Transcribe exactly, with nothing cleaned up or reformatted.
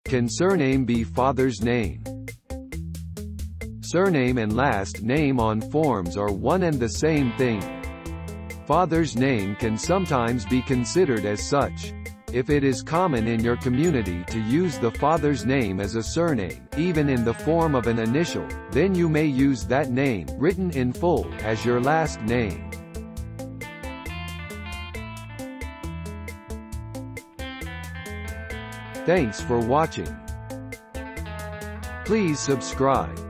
Can surname be father's name? Surname and last name on forms are one and the same thing. Father's name can sometimes be considered as such. If it is common in your community to use the father's name as a surname, even in the form of an initial, then you may use that name, written in full, as your last name. Thanks for watching. Please subscribe.